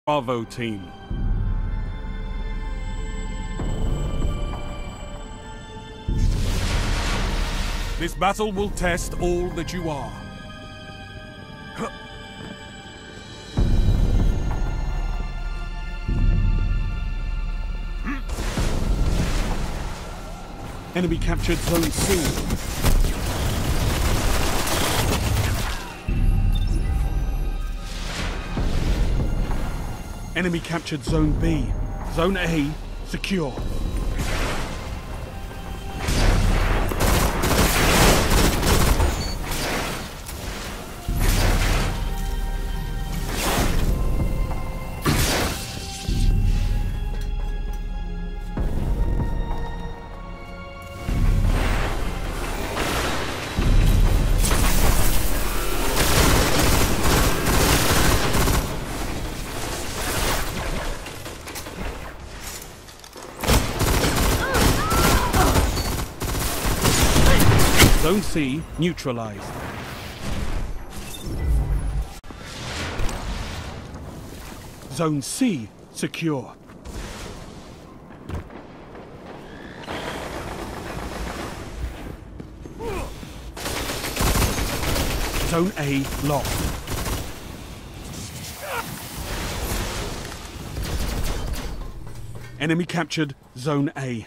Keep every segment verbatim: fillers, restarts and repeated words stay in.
Bravo team. This battle will test all that you are. Enemy captured Zone C. Enemy captured Zone B. Zone A secure. Zone C neutralized. Zone C secure. Zone A lost. Enemy captured Zone A.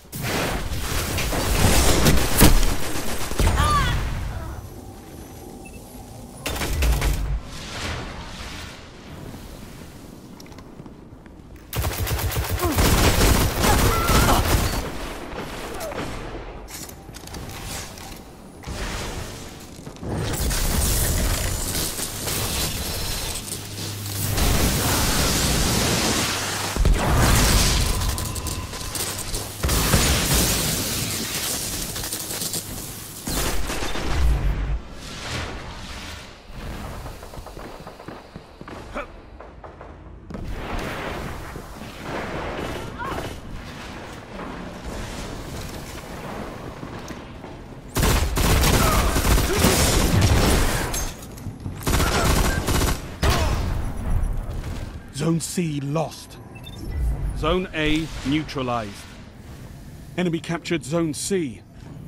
Zone C lost. Zone A neutralized. Enemy captured Zone C.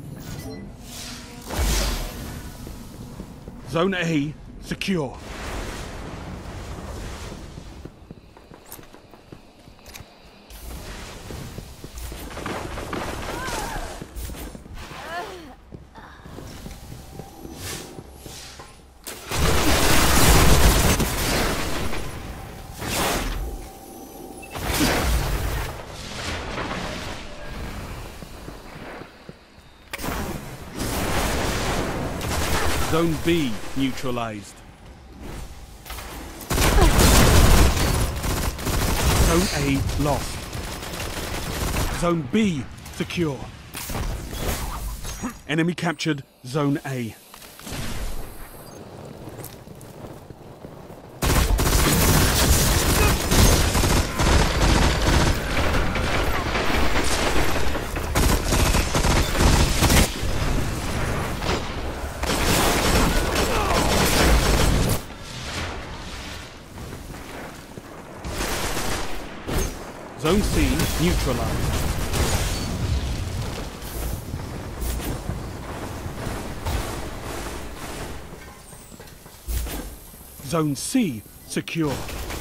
Zone A secure. Zone B neutralized. Zone A lost. Zone B secure. Enemy captured Zone A. Zone C neutralized. Zone C secure.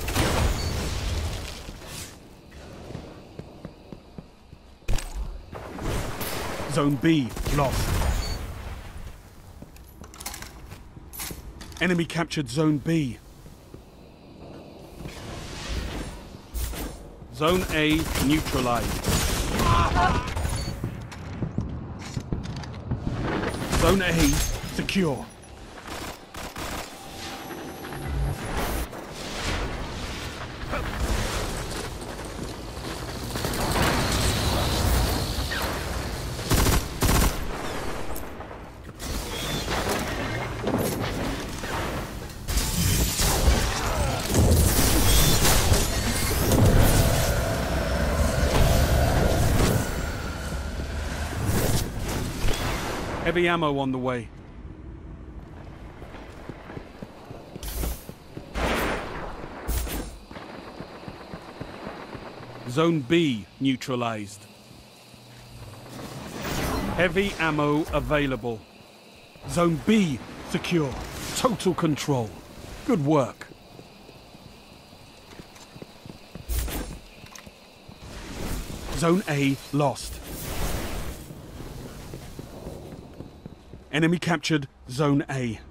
Zone B lost. Enemy captured Zone B. Zone A neutralized. Zone A secure. Heavy ammo on the way. Zone B neutralized. Heavy ammo available. Zone B secure. Total control. Good work. Zone A lost. Enemy captured Zone A.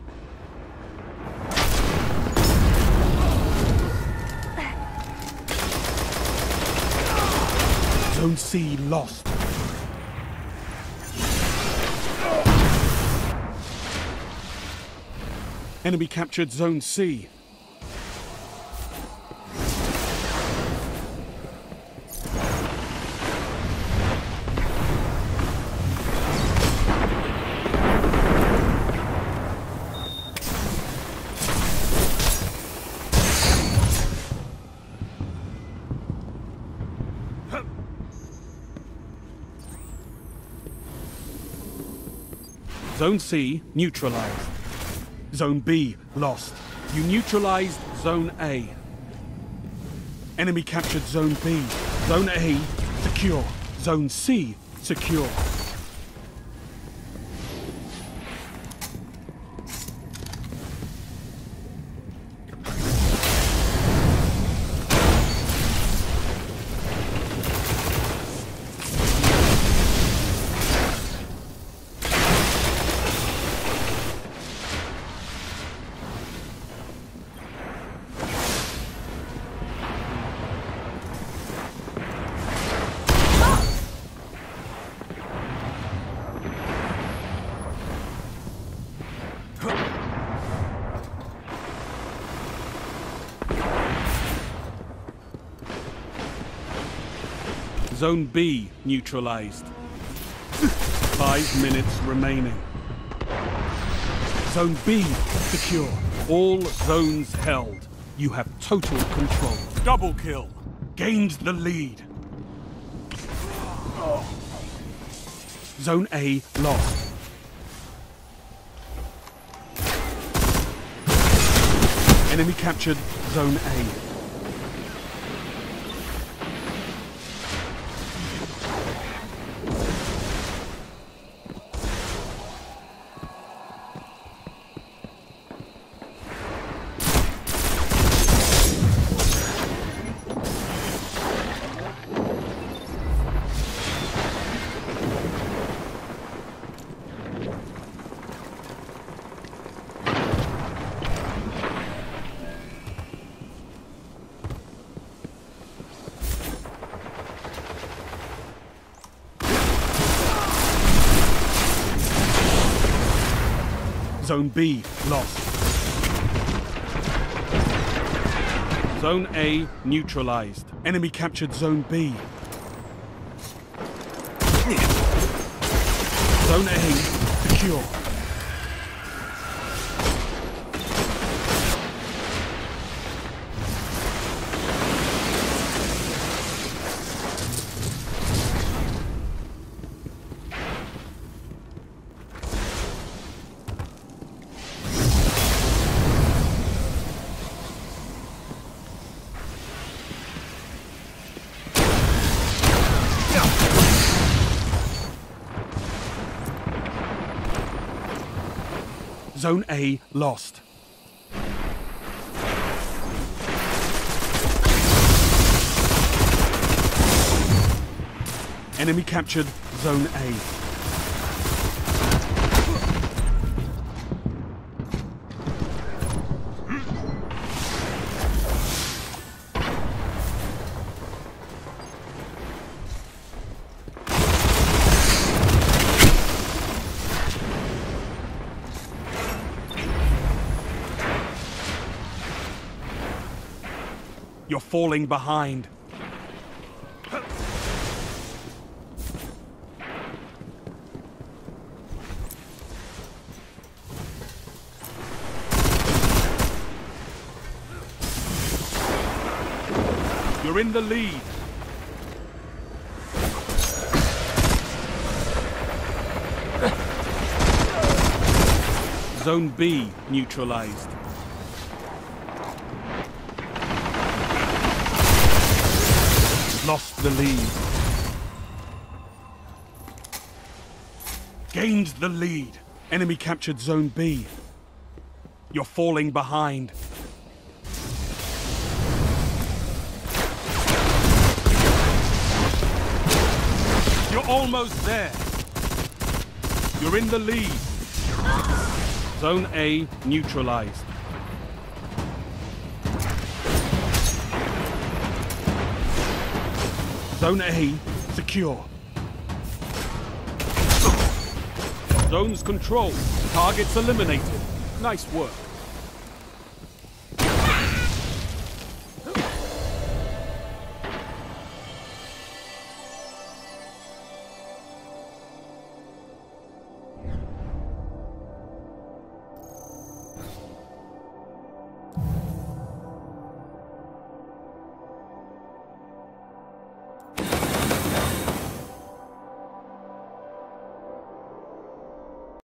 Zone C lost. Enemy captured Zone C. Zone C neutralized. Zone B lost. You neutralized Zone A. Enemy captured Zone B. Zone A secure. Zone C secure. Zone B neutralized. Five minutes remaining. Zone B secure. All zones held. You have total control. Double kill. Gained the lead. Zone A lost. Enemy captured Zone A. Zone B lost. Zone A neutralized. Enemy captured Zone B. Zone A secure. Zone A lost. Enemy captured Zone A. You're falling behind. You're in the lead. Zone B neutralized. Lost the lead. Gained the lead. Enemy captured Zone B. You're falling behind. You're almost there. You're in the lead. Zone A neutralized. Zone A secure. Zones controlled. Targets eliminated. Nice work.